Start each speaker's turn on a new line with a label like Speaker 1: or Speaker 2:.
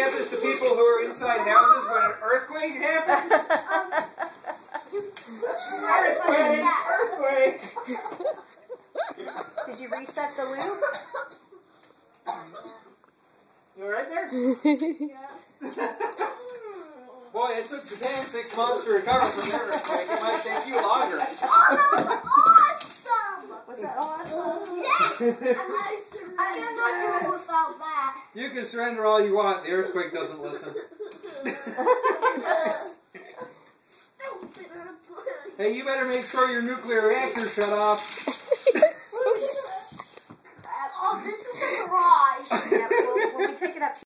Speaker 1: happens to people who are inside houses when an earthquake happens? Earthquake!
Speaker 2: Did you reset the loop?
Speaker 1: You alright there?
Speaker 3: Yes.
Speaker 1: Boy, it took Japan 6 months to recover from that earthquake. It might take you longer.
Speaker 3: Awesome!
Speaker 2: Was that awesome?
Speaker 3: Yeah! I cannot do it without that.
Speaker 1: You can surrender all you want. The earthquake doesn't listen. Hey, you better make sure your nuclear reactor's shut off.